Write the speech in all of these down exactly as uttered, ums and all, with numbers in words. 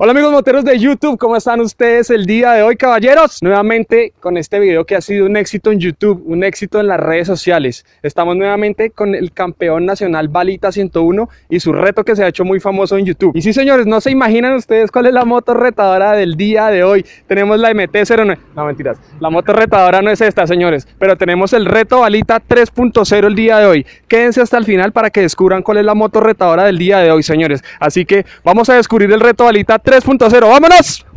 Hola amigos moteros de YouTube, ¿cómo están ustedes el día de hoy, caballeros? Nuevamente con este video que ha sido un éxito en YouTube, un éxito en las redes sociales. Estamos nuevamente con el campeón nacional Balita ciento uno y su reto que se ha hecho muy famoso en YouTube. Y sí, señores, no se imaginan ustedes cuál es la moto retadora del día de hoy. Tenemos la M T cero nueve, no mentiras, la moto retadora no es esta, señores, pero tenemos el reto Balita tres punto cero el día de hoy. Quédense hasta el final para que descubran cuál es la moto retadora del día de hoy, señores. Así que vamos a descubrir el reto Balita tres punto cero. ¡Vámonos!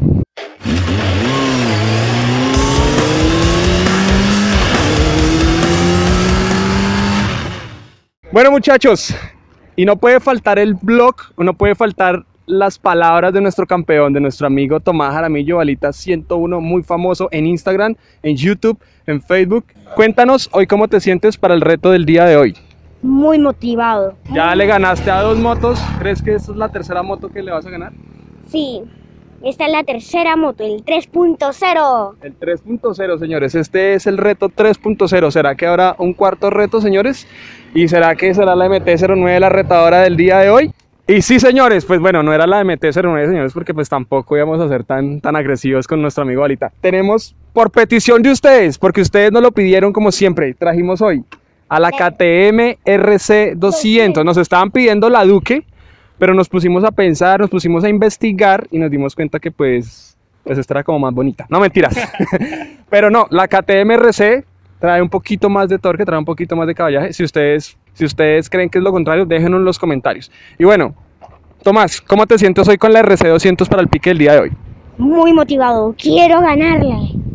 Bueno, muchachos, y no puede faltar el blog, no puede faltar las palabras de nuestro campeón, de nuestro amigo Tomás Jaramillo, Balita ciento uno, muy famoso en Instagram, en YouTube, en Facebook. Cuéntanos hoy cómo te sientes para el reto del día de hoy. Muy motivado. Ya le ganaste a dos motos. ¿Crees que esta es la tercera moto que le vas a ganar? Sí, esta es la tercera moto, el tres punto cero. El tres punto cero, señores. Este es el reto tres punto cero. ¿Será que habrá un cuarto reto, señores? ¿Y será que será la M T cero nueve la retadora del día de hoy? Y sí, señores, pues bueno, no era la M T cero nueve, señores, porque pues tampoco íbamos a ser tan, tan agresivos con nuestro amigo Balita. Tenemos, por petición de ustedes, porque ustedes nos lo pidieron como siempre, trajimos hoy a la K T M R C doscientos. Nos estaban pidiendo la Duke, pero nos pusimos a pensar, nos pusimos a investigar y nos dimos cuenta que pues, pues esta era como más bonita. No, mentiras. Pero no, la K T M R C trae un poquito más de torque, trae un poquito más de caballaje. Si ustedes, si ustedes creen que es lo contrario, déjenos en los comentarios. Y bueno, Tomás, ¿cómo te sientes hoy con la R C doscientos para el pique del día de hoy? Muy motivado, quiero ganarla.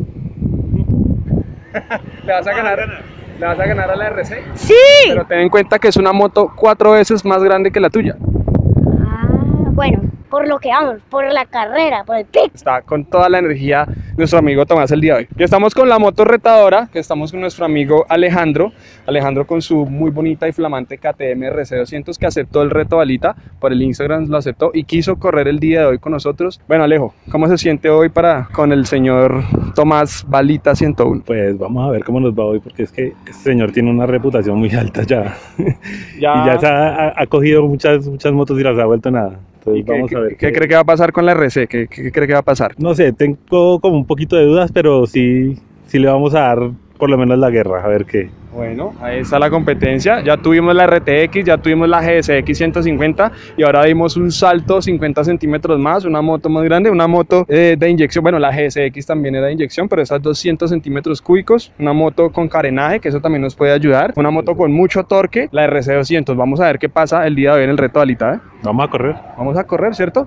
¿Le vas a ganar? ¿Le vas a ganar a la R C? ¡Sí! Pero ten en cuenta que es una moto cuatro veces más grande que la tuya. Ah, bueno, por lo que vamos, por la carrera, por el pick. Está con toda la energía nuestro amigo Tomás el día de hoy. Y estamos con la moto retadora, que estamos con nuestro amigo Alejandro. Alejandro con su muy bonita y flamante K T M R C doscientos, que aceptó el reto Balita, por el Instagram lo aceptó y quiso correr el día de hoy con nosotros. Bueno, Alejo, ¿cómo se siente hoy para con el señor Tomás Balita ciento uno? Pues vamos a ver cómo nos va hoy, porque es que este señor tiene una reputación muy alta ya. Ya. Y ya se ha, ha, ha cogido muchas, muchas motos y las ha vuelto nada. Entonces, ¿Qué, vamos qué, a ver ¿qué cree que va a pasar con la R C? ¿Qué, qué cree que va a pasar? No sé, tengo como un poquito de dudas, pero sí, sí le vamos a dar por lo menos la guerra, a ver qué. Bueno, ahí está la competencia. Ya tuvimos la R T X, ya tuvimos la G S X ciento cincuenta y ahora dimos un salto cincuenta centímetros más, una moto más grande, una moto eh, de inyección. Bueno, la G S X también era de inyección, pero esas doscientos centímetros cúbicos, una moto con carenaje, que eso también nos puede ayudar, una moto con mucho torque, la R C doscientos. Vamos a ver qué pasa el día de hoy en el reto Balita, ¿eh? Vamos a correr. Vamos a correr, ¿cierto?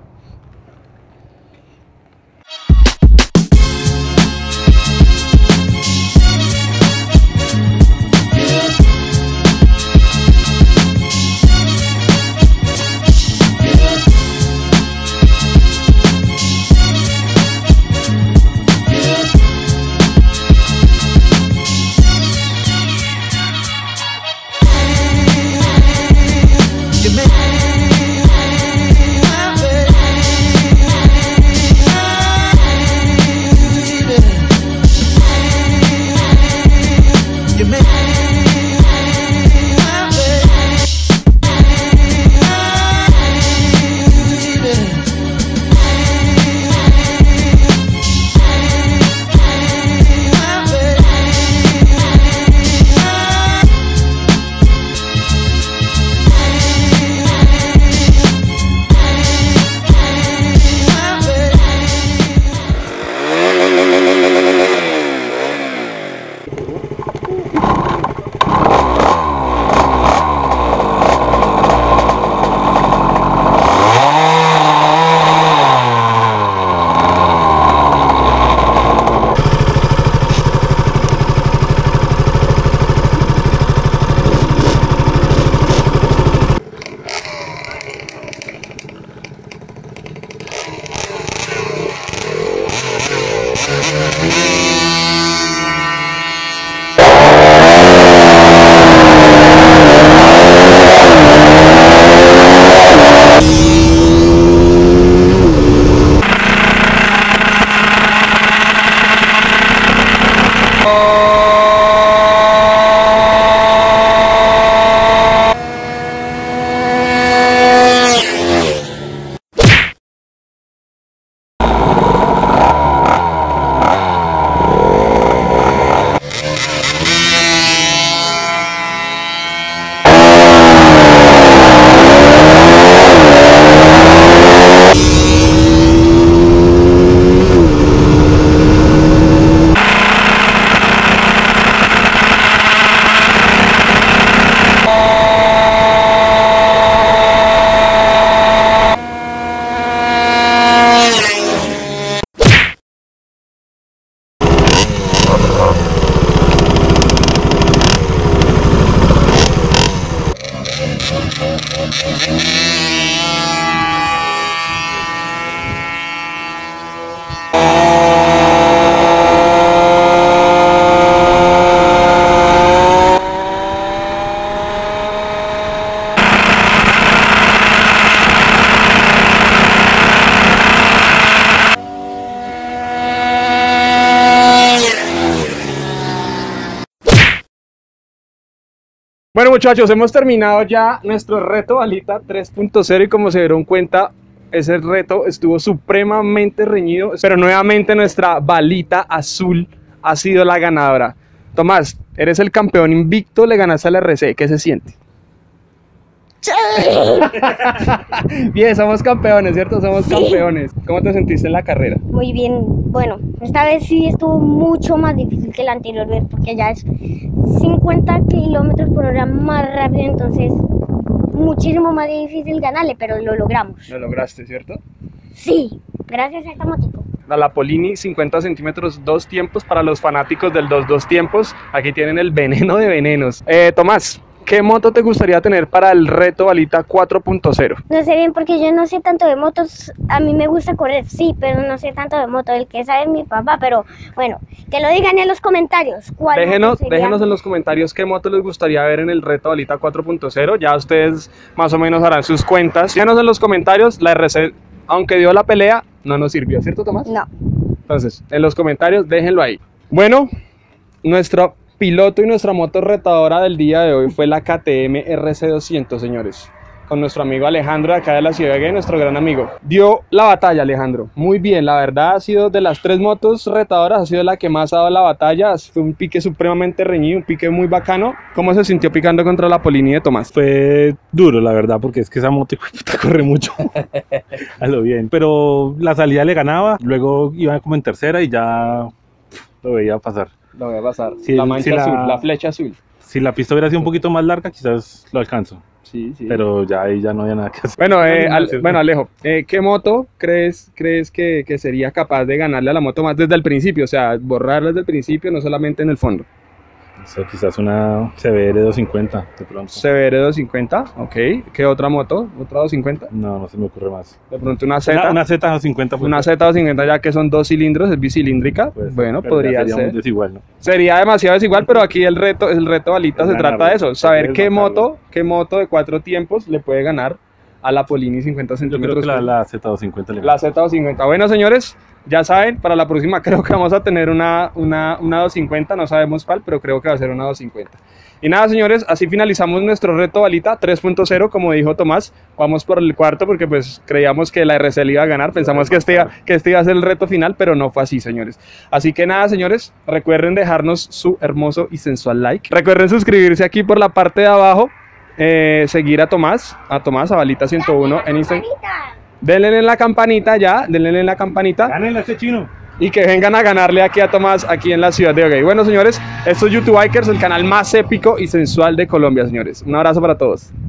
Bueno muchachos, hemos terminado ya nuestro reto balita tres punto cero y como se dieron cuenta, ese reto estuvo supremamente reñido, pero nuevamente nuestra balita azul ha sido la ganadora. Tomás, eres el campeón invicto, le ganaste al R C, ¿qué se siente? Bien, somos campeones, ¿cierto? Somos Sí. campeones. ¿Cómo te sentiste en la carrera? Muy bien, bueno, esta vez sí estuvo mucho más difícil que la anterior vez porque ya es cincuenta kilómetros por hora más rápido, entonces muchísimo más difícil ganarle, pero lo logramos. Lo lograste, ¿cierto? Sí, gracias a esta motico. A la Polini, cincuenta centímetros, dos tiempos para los fanáticos del dos dos tiempos. Aquí tienen el veneno de venenos. Eh, Tomás, ¿qué moto te gustaría tener para el reto balita cuatro punto cero? No sé bien porque yo no sé tanto de motos, a mí me gusta correr, sí, pero no sé tanto de moto, el que sabe es mi papá, pero bueno, que lo digan en los comentarios. ¿Cuál Déjenos, moto sería? déjenos en los comentarios qué moto les gustaría ver en el reto balita cuatro punto cero. Ya ustedes más o menos harán sus cuentas. Déjenos en los comentarios, la R C, aunque dio la pelea, no nos sirvió, ¿cierto Tomás? No. Entonces, en los comentarios déjenlo ahí. Bueno, nuestro piloto y nuestra moto retadora del día de hoy fue la K T M R C doscientos, señores. Con nuestro amigo Alejandro de acá de la Ciudad de Gay, nuestro gran amigo. Dio la batalla, Alejandro. Muy bien, la verdad ha sido de las tres motos retadoras, ha sido la que más ha dado la batalla. Fue un pique supremamente reñido, un pique muy bacano. ¿Cómo se sintió picando contra la Polini de Tomás? Fue duro, la verdad, porque es que esa moto hijo de puta, corre mucho. A lo bien. Pero la salida le ganaba, luego iba como en tercera y ya lo veía pasar. Lo voy a pasar. Sí, la mancha sí, la- azul, la flecha azul. Si la pista hubiera sido un poquito más larga, quizás lo alcanzo. Sí, sí. Pero ya ahí ya no había nada que hacer. Bueno, eh, No, no, Al- sí, bueno Alejo, eh, ¿qué moto crees, crees que, que sería capaz de ganarle a la moto más desde el principio? O sea, borrarla desde el principio, no solamente en el fondo. O sea, quizás una C B R doscientos cincuenta de pronto. C B R doscientos cincuenta, ok. ¿Qué otra moto? ¿Otra doscientos cincuenta? No, no se me ocurre más. De pronto una Z. Una, una Z doscientos cincuenta. pues, Una Z doscientos cincuenta ya que son dos cilindros, es bicilíndrica. pues, bueno, pero ya podría sería muy ser. desigual, ¿no? Sería demasiado desigual, pero aquí el reto, el reto balita se Ganarlo. trata de eso. Saber Es qué bajarlo. moto, qué moto de cuatro tiempos le puede ganar a la Polini cincuenta Yo creo centímetros. que la, la Z doscientos cincuenta le La Z doscientos cincuenta. Bueno, señores, ya saben, para la próxima creo que vamos a tener una, una, una doscientos cincuenta, no sabemos cuál, pero creo que va a ser una doscientos cincuenta. Y nada, señores, así finalizamos nuestro reto balita tres punto cero, como dijo Tomás. Vamos por el cuarto porque pues creíamos que la R C le iba a ganar, pensamos que este, iba, que este iba a ser el reto final, pero no fue así, señores. Así que nada, señores, recuerden dejarnos su hermoso y sensual like. Recuerden suscribirse aquí por la parte de abajo, eh, seguir a Tomás, a Tomás, a balita ciento uno en Instagram. Denle en la campanita ya, denle en la campanita ¡Gánenle a este chino! y que vengan a ganarle aquí a Tomás, aquí en la ciudad de Oguey. Bueno, señores, esto es YouTube Bikers, el canal más épico y sensual de Colombia, señores. Un abrazo para todos.